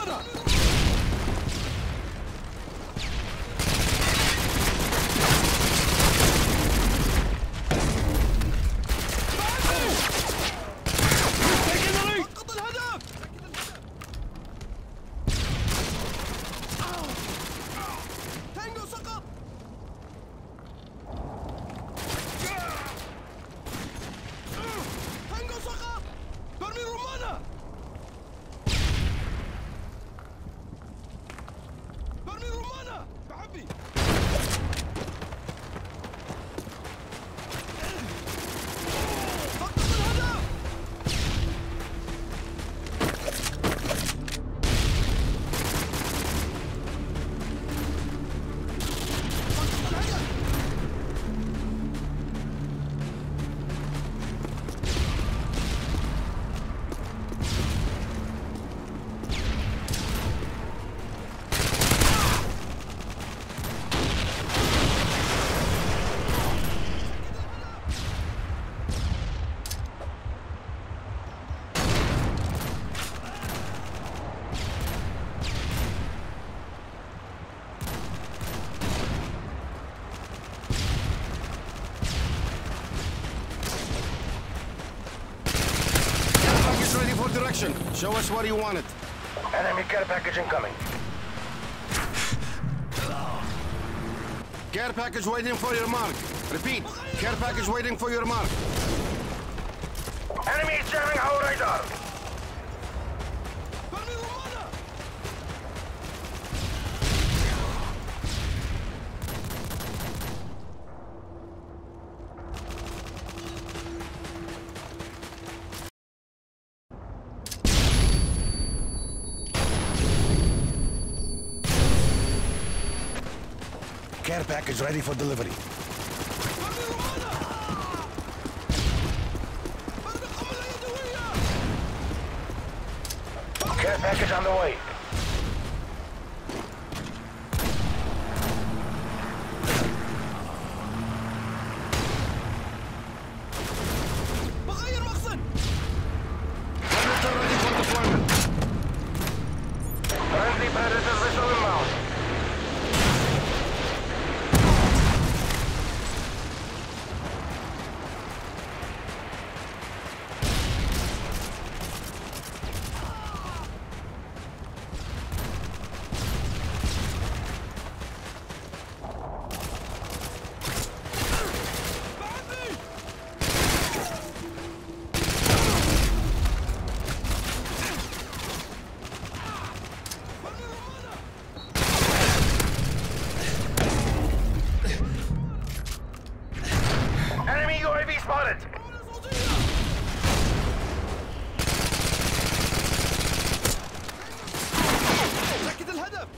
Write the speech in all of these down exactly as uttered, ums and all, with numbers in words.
Direction. Show us what you wanted. Enemy care package incoming. Care package waiting for your mark. Repeat. Care package waiting for your mark. Enemy is jamming our radar. Care package ready for delivery. Care package on the way. Predator ready for deployment. Friendly Predator vessel inbound. Enemy U A V spotted! سكت الهدف.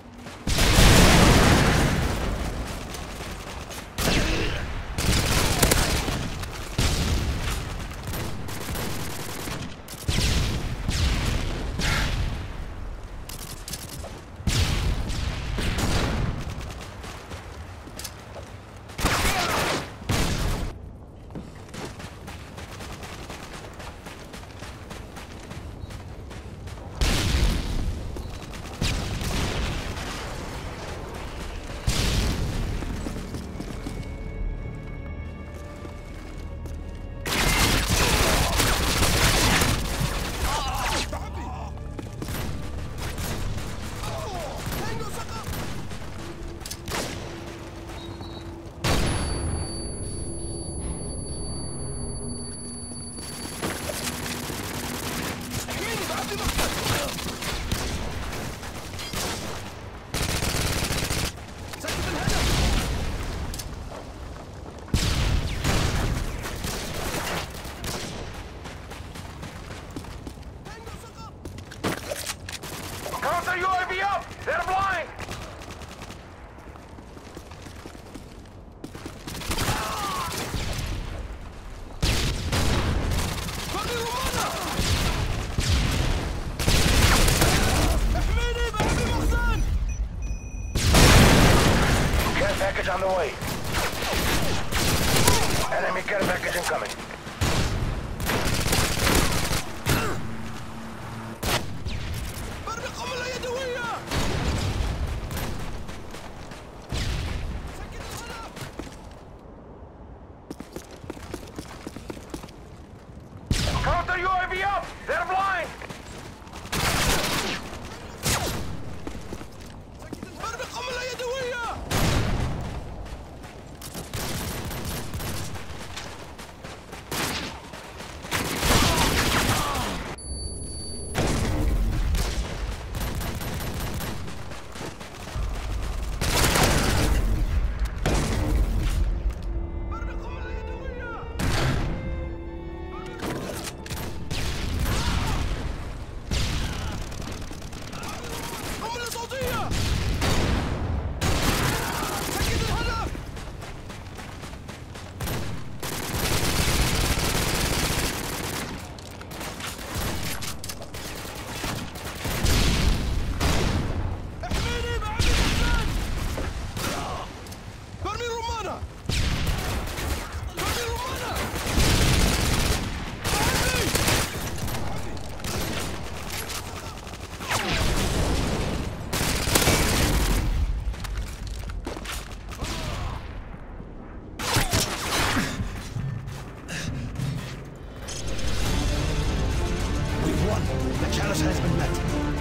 Counter U A V up! They're blind! Care package on the way. Enemy care package incoming. برمي قنبلة V up! They're blind! برمي قنبلة يدوية! قنبلة صوتية! سكت الهدف! احميني بعد الإنسان! برمي رمانة! برمي رمانة! We've won. The challenge has been met.